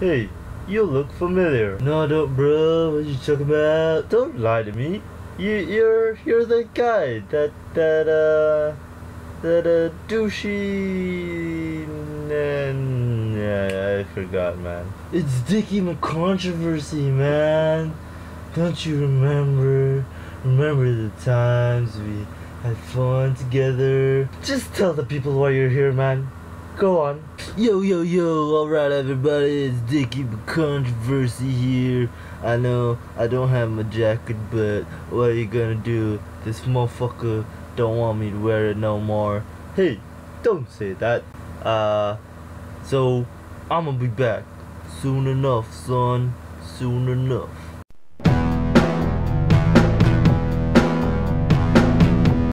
Hey, you look familiar. No, don't, bro. What you talking about? Don't lie to me. You're the guy that douchey. And yeah, I forgot, man. It's Dickie McControversy, man. Don't you remember? Remember the times we had fun together? Just tell the people why you're here, man. Go on. Yo, alright everybody, it's Dickie McControversy here. I know I don't have my jacket, but what are you gonna do? This motherfucker don't want me to wear it no more. Hey, don't say that. So I'ma be back soon enough, son. Soon enough.